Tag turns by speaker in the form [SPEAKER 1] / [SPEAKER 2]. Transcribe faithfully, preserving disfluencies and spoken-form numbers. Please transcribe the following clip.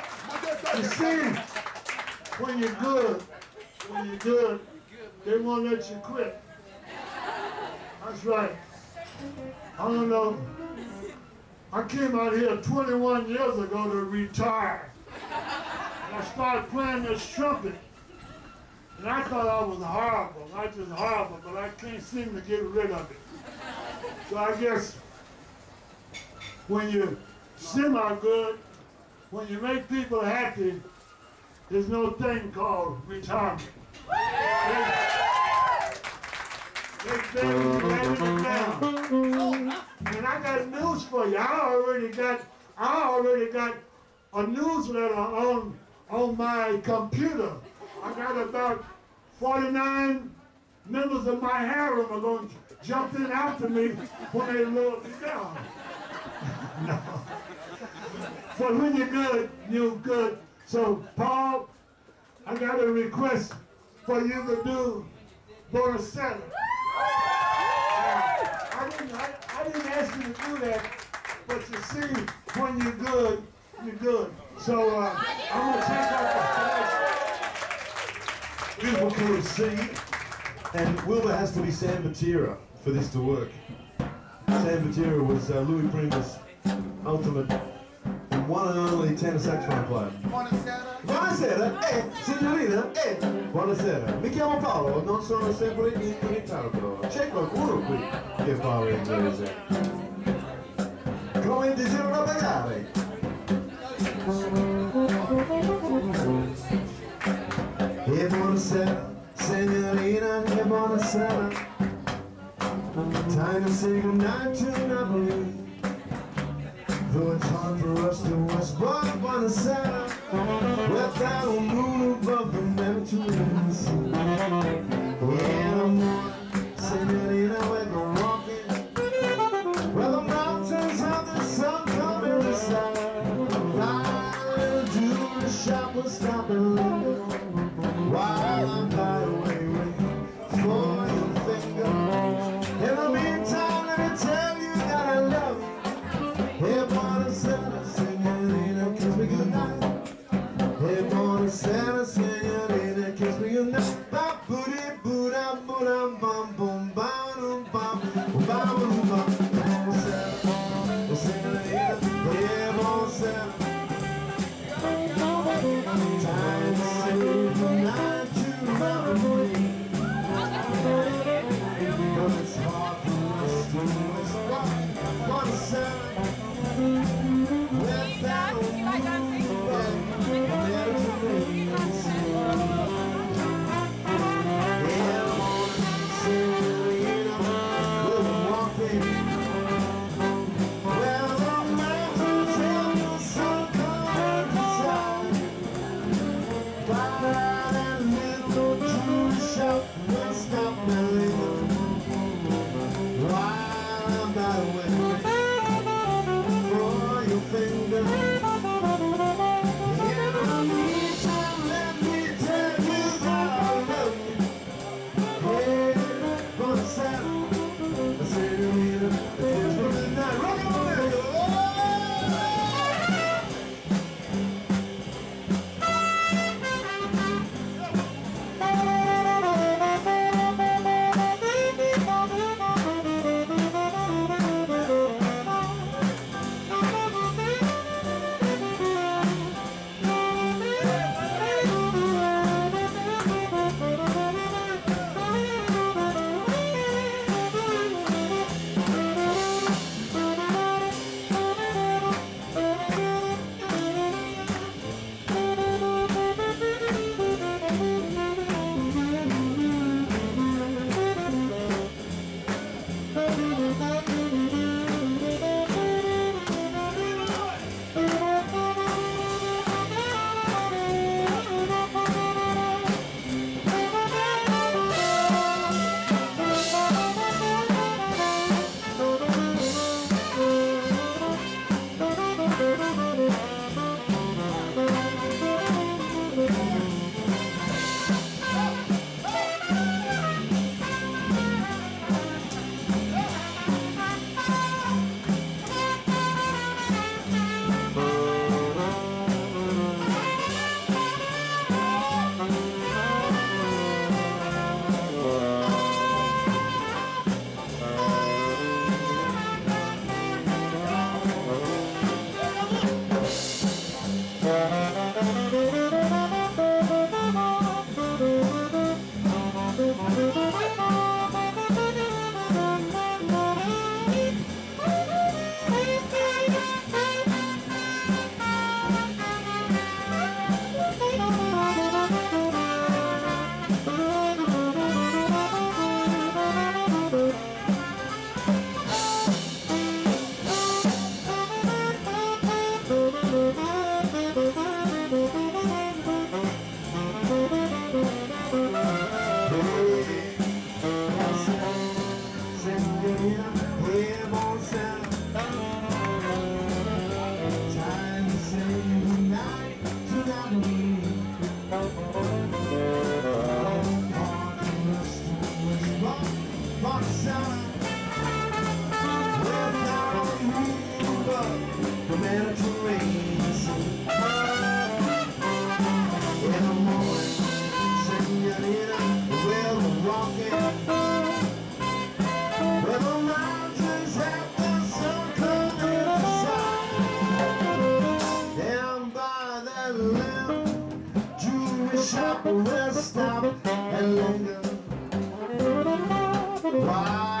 [SPEAKER 1] You see, when you're good, when you're good, they won't let you quit. That's right. I don't know. I came out here twenty-one years ago to retire. And I started playing this trumpet. And I thought I was horrible, not just horrible, but I can't seem to get rid of it. So I guess when you semi-good, when you make people happy, there's no thing called retirement. They say you letting it down. And I got news for you. I already got, I already got a newsletter on on my computer. I got about forty-nine members of my harem are going to jump in after me when they lower me down. No. But when you're good, you're good. So, Paul, I got a request for you to do Bonacetta. Uh, I didn't, I, I didn't ask you to do that, but you see, when you're good, you're good. So, uh, I'm going to take off the flash.
[SPEAKER 2] Beautiful chord C, and Wilbur has to be Sam Batira for this to work. Sam Batira was uh, Louis Prima's ultimate and one and only tenor saxophone player.
[SPEAKER 3] Buonasera.
[SPEAKER 2] Buonasera, eh, signorina, eh, buonasera. Mi chiamo Paolo, non sono sempre in ritardo. C'è qualcuno qui che parla inglese? Come desidero pagare? E buonasera, signorina, e buonasera. Time to say goodnight to Napoli. Though it's hard for us to watch, but buonasera. Without a moon above the Mediterranean Sea. Yeah, I'm one, signorina, we're gonna walk in. Where the mountains have the sun coming inside. I'll do the shop will stop and linger. While I'm by the way waiting for your finger. In the meantime, let me tell you that I love you. Hey, buonasera, signorina, kiss me goodnight. Hey, buonasera, signorina, kiss me goodnight. Ba booty booda booda bum bum bam bum bam bum bum. Buonasera, signorina, hey, buonasera. Time to say goodnight to Napoli. But it's hard for us to miss buonasera. Without a moon above the Mediterranean Sea. Yeah, morning, signorina, we're walking. Where the mountains have the sun coming inside. By that little true Shop will stop and linger. Why?